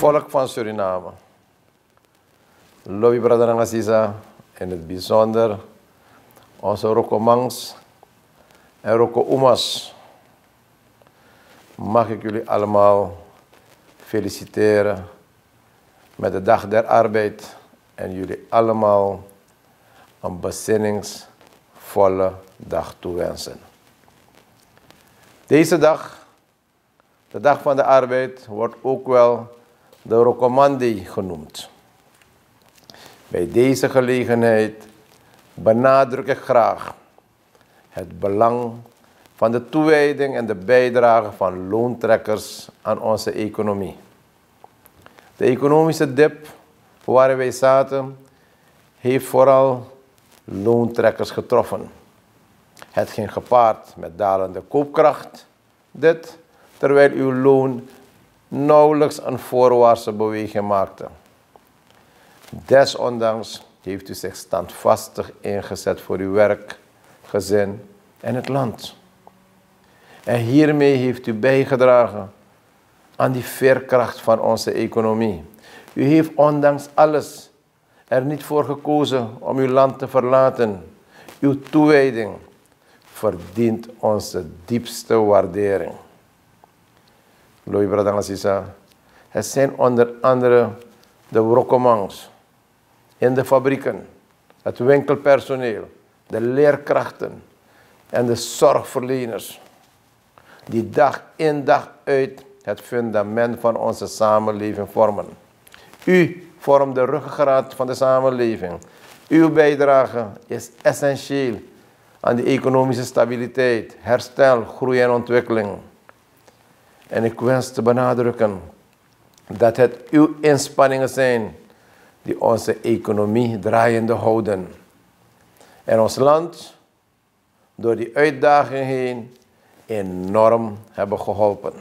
volk van Suriname. Lobby Brother Aziza, in het bijzonder onze Rokomangs en Roko-Umas. Mag ik jullie allemaal feliciteren met de Dag der Arbeid en jullie allemaal een bezinningsvolle dag toewensen. Deze dag, de Dag van de Arbeid, wordt ook wel de Rokomandi genoemd. Bij deze gelegenheid benadruk ik graag het belang van de toewijding en de bijdrage van loontrekkers aan onze economie. De economische dip waarin wij zaten, heeft vooral loontrekkers getroffen. Het ging gepaard met dalende koopkracht, dit terwijl uw loon nauwelijks een voorwaartse beweging maakte. Desondanks heeft u zich standvastig ingezet voor uw werk, gezin en het land. En hiermee heeft u bijgedragen aan die veerkracht van onze economie. U heeft ondanks alles er niet voor gekozen om uw land te verlaten. Uw toewijding verdient onze diepste waardering. Lobby Brother Aziza, het zijn onder andere de Rokomangs in de fabrieken, het winkelpersoneel, de leerkrachten en de zorgverleners, die dag in dag uit het fundament van onze samenleving vormen. U vormt de ruggengraat van de samenleving. Uw bijdrage is essentieel aan de economische stabiliteit, herstel, groei en ontwikkeling. En ik wens te benadrukken dat het uw inspanningen zijn die onze economie draaiende houden. En ons land door die uitdaging heen enorm hebben geholpen.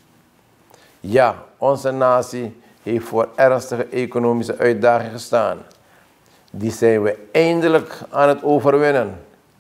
Ja, onze natie heeft voor ernstige economische uitdagingen gestaan. Die zijn we eindelijk aan het overwinnen.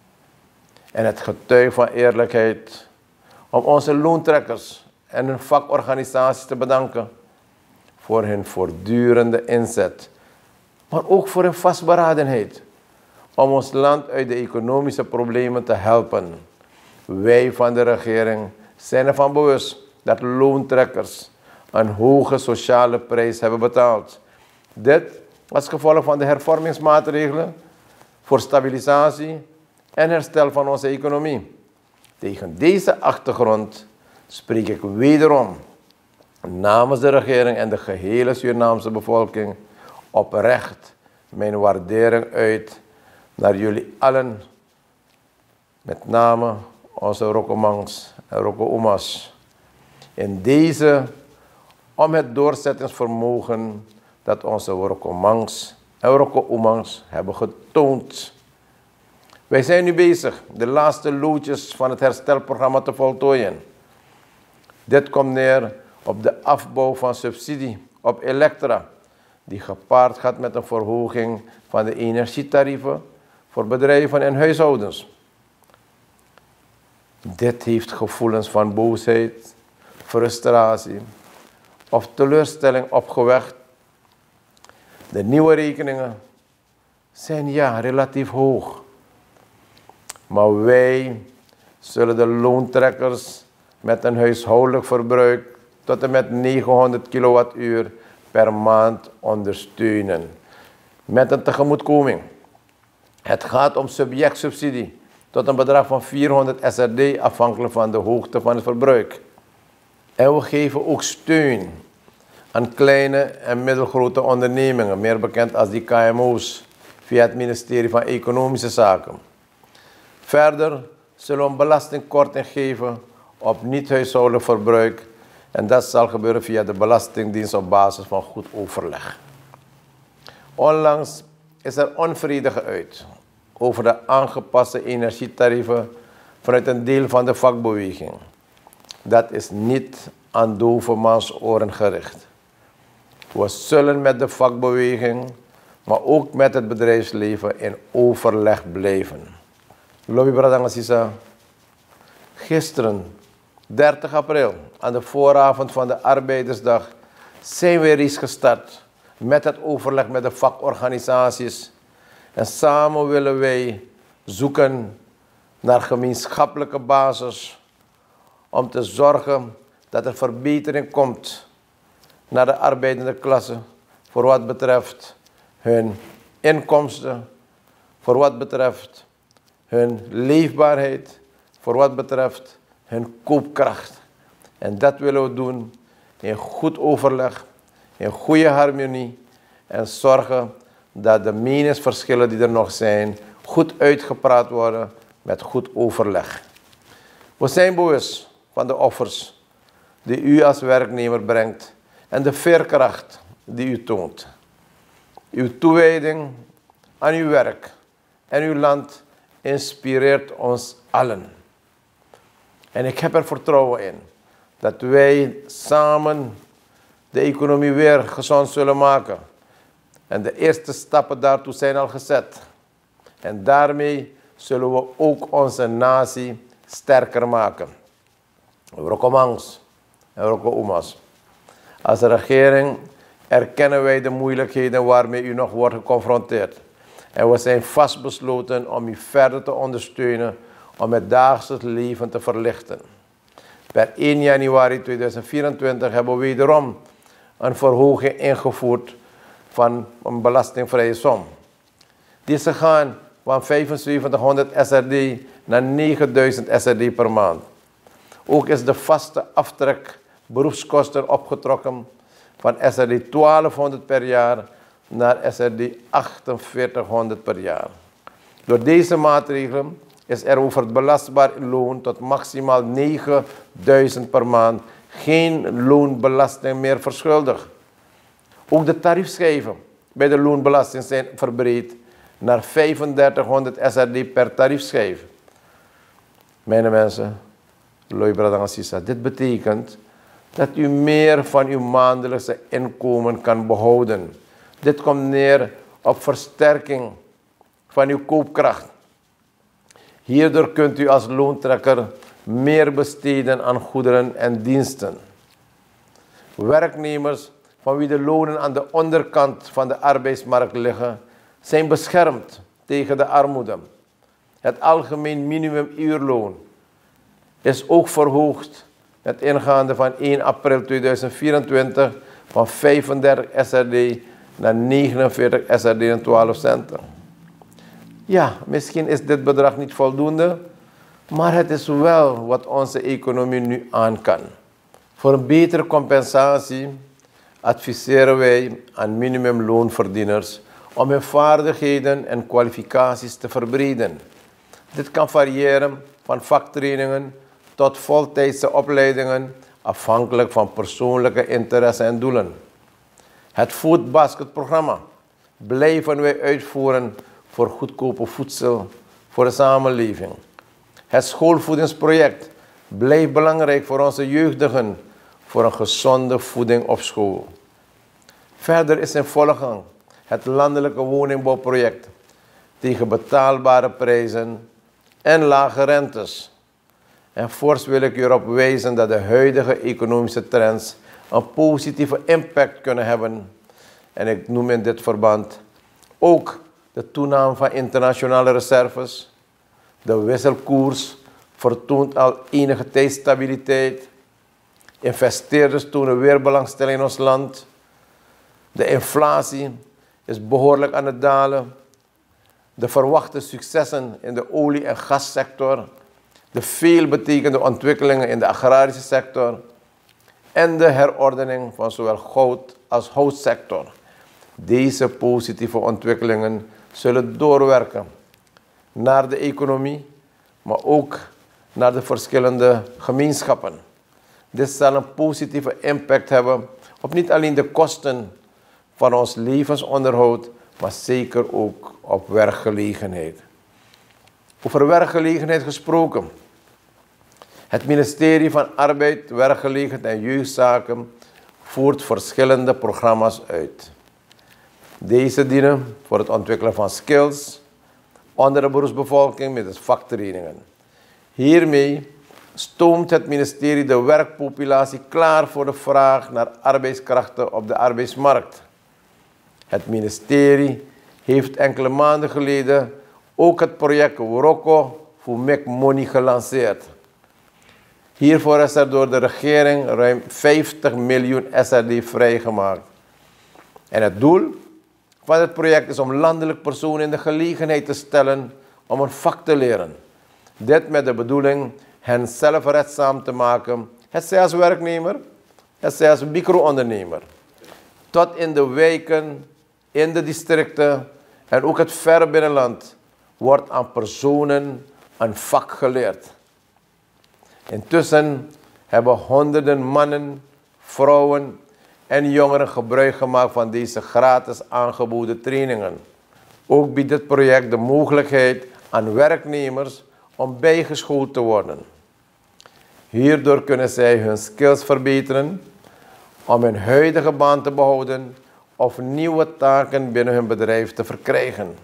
En het getuigt van eerlijkheid om onze loontrekkers en hun vakorganisaties te bedanken voor hun voortdurende inzet, maar ook voor hun vastberadenheid om ons land uit de economische problemen te helpen. Wij van de regering zijn ervan bewust dat loontrekkers een hoge sociale prijs hebben betaald. Dit als gevolg van de hervormingsmaatregelen voor stabilisatie en herstel van onze economie. Tegen deze achtergrond spreek ik wederom namens de regering en de gehele Surinaamse bevolking oprecht mijn waardering uit naar jullie allen, met name onze Rokomangs en Roko-Umas. In deze om het doorzettingsvermogen dat onze Rokomangs en Roko-Umas hebben getoond. Wij zijn nu bezig de laatste loodjes van het herstelprogramma te voltooien. Dit komt neer op de afbouw van subsidie op elektra, die gepaard gaat met een verhoging van de energietarieven voor bedrijven en huishoudens. Dit heeft gevoelens van boosheid, frustratie of teleurstelling opgewekt. De nieuwe rekeningen zijn ja relatief hoog, maar wij zullen de loontrekkers met een huishoudelijk verbruik tot en met 900 kilowattuur per maand ondersteunen met een tegemoetkoming. Het gaat om subjectsubsidie tot een bedrag van 400 SRD afhankelijk van de hoogte van het verbruik. En we geven ook steun aan kleine en middelgrote ondernemingen, meer bekend als die KMO's, via het ministerie van Economische Zaken. Verder zullen we een belastingkorting geven op niet-huishoudelijk verbruik en dat zal gebeuren via de Belastingdienst op basis van goed overleg. Onlangs is er onvrede geuit over de aangepaste energietarieven vanuit een deel van de vakbeweging. Dat is niet aan dovenmansoren gericht. We zullen met de vakbeweging, maar ook met het bedrijfsleven in overleg blijven. Lobby Brother Aziza, gisteren, 30 april, aan de vooravond van de Arbeidersdag, zijn we reeds gestart met het overleg met de vakorganisaties. En samen willen wij zoeken naar gemeenschappelijke basis om te zorgen dat er verbetering komt naar de arbeidende klasse voor wat betreft hun inkomsten, voor wat betreft hun leefbaarheid, voor wat betreft hun koopkracht. En dat willen we doen in goed overleg, in goede harmonie en zorgen dat de meningsverschillen die er nog zijn goed uitgepraat worden met goed overleg. We zijn bewust van de offers die u als werknemer brengt en de veerkracht die u toont. Uw toewijding aan uw werk en uw land inspireert ons allen. En ik heb er vertrouwen in dat wij samen de economie weer gezond zullen maken. En de eerste stappen daartoe zijn al gezet. En daarmee zullen we ook onze natie sterker maken. Rokomangs en Rokoumas. Als regering erkennen wij de moeilijkheden waarmee u nog wordt geconfronteerd. En we zijn vastbesloten om u verder te ondersteunen om het dagelijks leven te verlichten. Per 1 januari 2024 hebben we wederom een verhoging ingevoerd van een belastingvrije som. Deze gaan van 7500 SRD naar 9000 SRD per maand. Ook is de vaste aftrek beroepskosten opgetrokken van SRD 1200 per jaar naar SRD 4800 per jaar. Door deze maatregelen is er over het belastbaar loon tot maximaal 9000 per maand geen loonbelasting meer verschuldigd. Ook de tariefschijven bij de loonbelasting zijn verbreed naar 3500 SRD per tariefschijf. Mijn mensen, Loy Bradang Sisa, dit betekent dat u meer van uw maandelijkse inkomen kan behouden. Dit komt neer op versterking van uw koopkracht. Hierdoor kunt u als loontrekker meer besteden aan goederen en diensten. Werknemers van wie de lonen aan de onderkant van de arbeidsmarkt liggen, zijn beschermd tegen de armoede. Het algemeen minimumuurloon is ook verhoogd met ingaande van 1 april 2024 van 35 SRD naar 49 SRD en 12 centen. Ja, misschien is dit bedrag niet voldoende, maar het is wel wat onze economie nu aan kan. Voor een betere compensatie adviseren wij aan minimumloonverdieners om hun vaardigheden en kwalificaties te verbreden. Dit kan variëren van vaktrainingen tot voltijdse opleidingen, afhankelijk van persoonlijke interesse en doelen. Het Foodbasket-programma blijven wij uitvoeren voor goedkope voedsel voor de samenleving. Het schoolvoedingsproject blijft belangrijk voor onze jeugdigen voor een gezonde voeding op school. Verder is in volle gang het landelijke woningbouwproject tegen betaalbare prijzen en lage rentes. En voorts wil ik u erop wijzen dat de huidige economische trends een positieve impact kunnen hebben. En ik noem in dit verband ook de toename van internationale reserves. De wisselkoers vertoont al enige tijd stabiliteit. Investeerders tonen weer belangstelling in ons land. De inflatie is behoorlijk aan het dalen. De verwachte successen in de olie- en gassector, de veelbetekende ontwikkelingen in de agrarische sector en de herordening van zowel goud als houtsector. Deze positieve ontwikkelingen zullen doorwerken naar de economie, maar ook naar de verschillende gemeenschappen. Dit zal een positieve impact hebben op niet alleen de kosten van ons levensonderhoud, maar zeker ook op werkgelegenheid. Over werkgelegenheid gesproken. Het ministerie van Arbeid, Werkgelegenheid en Jeugdzaken voert verschillende programma's uit. Deze dienen voor het ontwikkelen van skills onder de beroepsbevolking met vaktrainingen. Hiermee stoomt het ministerie de werkpopulatie klaar voor de vraag naar arbeidskrachten op de arbeidsmarkt. Het ministerie heeft enkele maanden geleden ook het project Woroko voor Make Money gelanceerd. Hiervoor is er door de regering ruim 50 miljoen SRD vrijgemaakt. En het doel van het project is om landelijk personen in de gelegenheid te stellen om een vak te leren. Dit met de bedoeling hen zelfredzaam te maken, het zij als werknemer, het zij als micro-ondernemer. Tot in de wijken, in de districten en ook het verre binnenland wordt aan personen een vak geleerd. Intussen hebben honderden mannen, vrouwen en jongeren gebruik gemaakt van deze gratis aangeboden trainingen. Ook biedt dit project de mogelijkheid aan werknemers om bijgeschoold te worden. Hierdoor kunnen zij hun skills verbeteren om hun huidige baan te behouden of nieuwe taken binnen hun bedrijf te verkrijgen.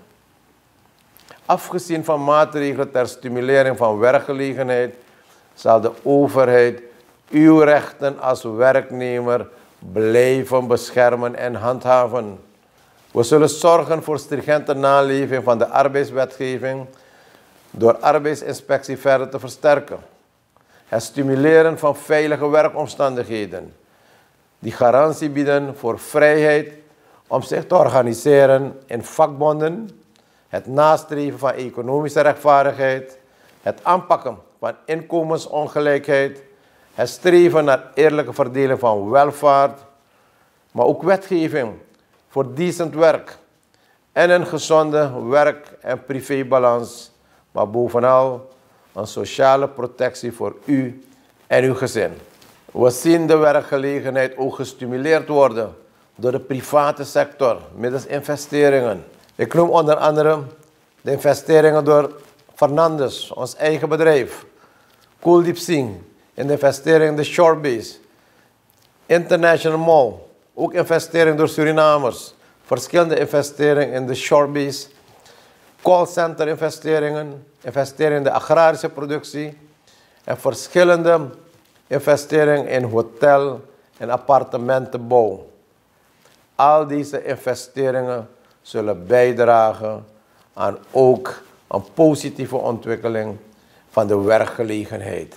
Afgezien van maatregelen ter stimulering van werkgelegenheid, zal de overheid uw rechten als werknemer blijven beschermen en handhaven. We zullen zorgen voor stringente naleving van de arbeidswetgeving door arbeidsinspectie verder te versterken. Het stimuleren van veilige werkomstandigheden die garantie bieden voor vrijheid om zich te organiseren in vakbonden, het nastreven van economische rechtvaardigheid, het aanpakken van inkomensongelijkheid, het streven naar eerlijke verdeling van welvaart, maar ook wetgeving voor decent werk en een gezonde werk- en privébalans, maar bovenal een sociale protectie voor u en uw gezin. We zien de werkgelegenheid ook gestimuleerd worden door de private sector middels investeringen. Ik noem onder andere de investeringen door Fernandes, ons eigen bedrijf, Kuldeep Singh, in de investering in de Shorebase, International Mall, ook investering door Surinamers, verschillende investeringen in de Shorebase, callcenter investeringen, investeringen in de agrarische productie en verschillende investeringen in hotel- en appartementenbouw. Al deze investeringen zullen bijdragen aan ook een positieve ontwikkeling van de werkgelegenheid.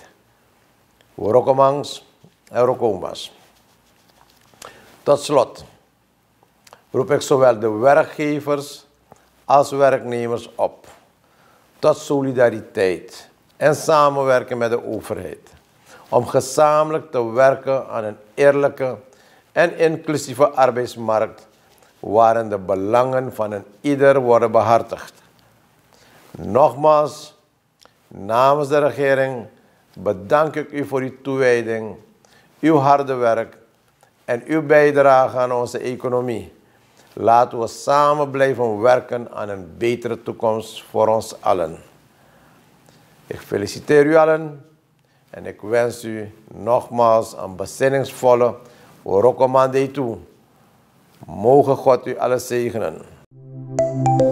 Worokomangs en Rokombas. Tot slot roep ik zowel de werkgevers als werknemers op tot solidariteit en samenwerken met de overheid, om gezamenlijk te werken aan een eerlijke en inclusieve arbeidsmarkt waarin de belangen van een ieder worden behartigd. Nogmaals, namens de regering bedank ik u voor uw toewijding, uw harde werk en uw bijdrage aan onze economie. Laten we samen blijven werken aan een betere toekomst voor ons allen. Ik feliciteer u allen en ik wens u nogmaals een bezinningsvolle Woroko Maandag toe. Mogen God u allen zegenen.